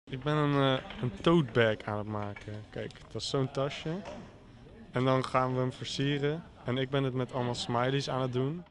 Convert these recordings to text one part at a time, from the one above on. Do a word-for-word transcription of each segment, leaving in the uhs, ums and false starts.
Ik ben een, uh, een tote bag aan het maken. Kijk, dat is zo'n tasje. En dan gaan we hem versieren. En ik ben het met allemaal smileys aan het doen.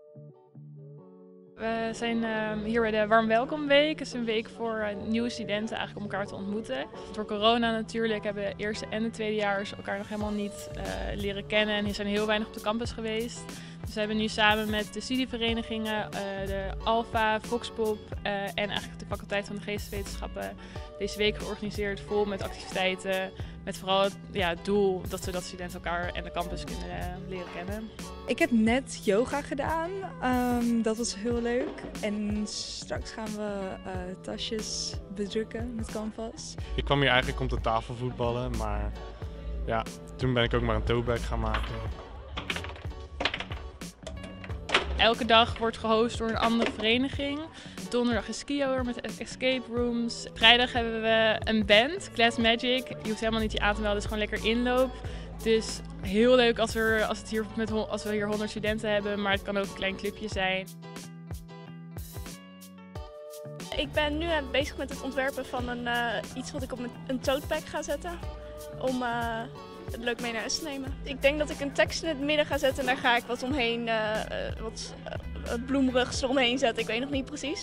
We zijn uh, hier bij de Warm Welkom Week. Het is een week voor uh, nieuwe studenten eigenlijk om elkaar te ontmoeten. Door corona natuurlijk hebben de eerste en de tweedejaars elkaar nog helemaal niet uh, leren kennen. En die zijn heel weinig op de campus geweest. Dus we hebben nu samen met de studieverenigingen, uh, de Alpha, Voxpop uh, en eigenlijk de faculteit van de geesteswetenschappen deze week georganiseerd, vol met activiteiten. Met vooral het, ja, het doel dat we dat studenten elkaar en de campus kunnen uh, leren kennen. Ik heb net yoga gedaan, um, dat was heel leuk. En straks gaan we uh, tasjes bedrukken met canvas. Ik kwam hier eigenlijk om te tafelvoetballen, maar ja, toen ben ik ook maar een tote bag gaan maken. Elke dag wordt gehost door een andere vereniging. Donderdag is ski hour met escape rooms. Vrijdag hebben we een band, Class Magic. Je hoeft helemaal niet je aan te melden, het is gewoon lekker inloop. Dus heel leuk als, er, als, het hier met, als we hier honderd studenten hebben, maar het kan ook een klein clubje zijn. Ik ben nu bezig met het ontwerpen van een, uh, iets wat ik op een tote bag ga zetten. Om uh, het leuk mee naar huis te nemen. Ik denk dat ik een tekst in het midden ga zetten en daar ga ik wat omheen, uh, uh, wat uh, bloemerigs eromheen zetten. Ik weet nog niet precies.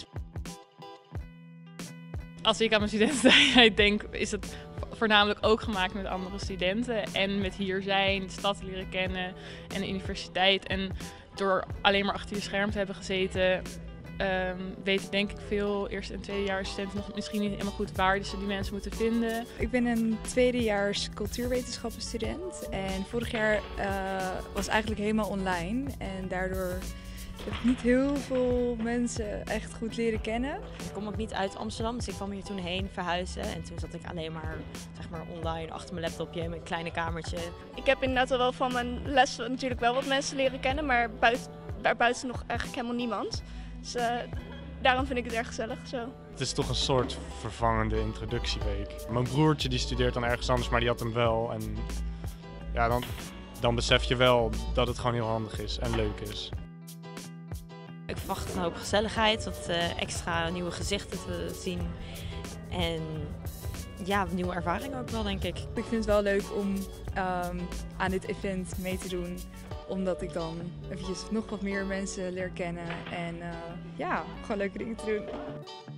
Als ik aan mijn studententijd denk, is het voornamelijk ook gemaakt met andere studenten. En met hier zijn, de stad leren kennen en de universiteit. En door alleen maar achter je scherm te hebben gezeten, Um, weten denk ik veel eerste en tweedejaars studenten nog misschien niet helemaal goed waar ze die mensen moeten vinden. Ik ben een tweedejaars cultuurwetenschappen student en vorig jaar uh, was eigenlijk helemaal online en daardoor heb ik niet heel veel mensen echt goed leren kennen. Ik kom ook niet uit Amsterdam, dus ik kwam hier toen heen verhuizen en toen zat ik alleen maar, zeg maar online achter mijn laptopje in mijn kleine kamertje. Ik heb inderdaad wel van mijn les natuurlijk wel wat mensen leren kennen, maar buiten, daarbuiten nog eigenlijk helemaal niemand. Dus uh, daarom vind ik het erg gezellig zo. Het is toch een soort vervangende introductieweek. Mijn broertje die studeert dan ergens anders, maar die had hem wel. En ja, dan, dan besef je wel dat het gewoon heel handig is en leuk is. Ik verwacht een hoop gezelligheid, wat uh, extra nieuwe gezichten te zien. En ja, nieuwe ervaringen ook wel, denk ik. Ik vind het wel leuk om um, aan dit event mee te doen. Omdat ik dan eventjes nog wat meer mensen leer kennen en uh, ja, gewoon leuke dingen te doen.